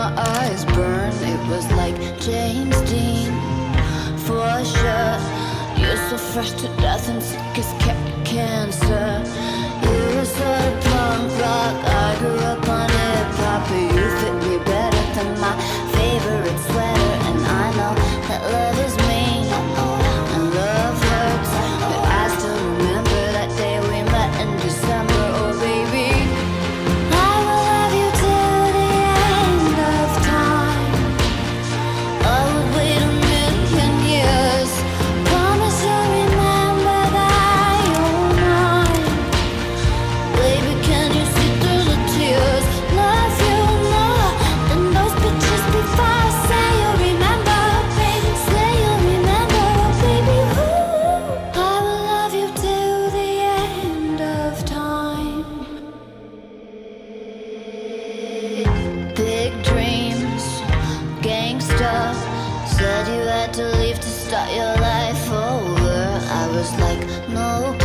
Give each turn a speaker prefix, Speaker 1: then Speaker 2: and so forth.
Speaker 1: my eyes burn. It was like James Dean, for sure. You're so fresh to death and sick as cancer. You were sort of punk rock, I grew up on hip-hop. You fit me better than my favorite sweater. And I know that love is mean and love hurts, but I still remember that day we met in December. Oh baby, I will love you till the end of time. I would wait a million years. Promise you'll remember that you're mine. Baby, can you see through the tears? Love you more than those pictures before. Say you'll remember, baby. Say you'll remember, baby. Ooh, I will love you till the end of time. Big dreams, gangsta. Said you had to leave to start your life over. I was like, no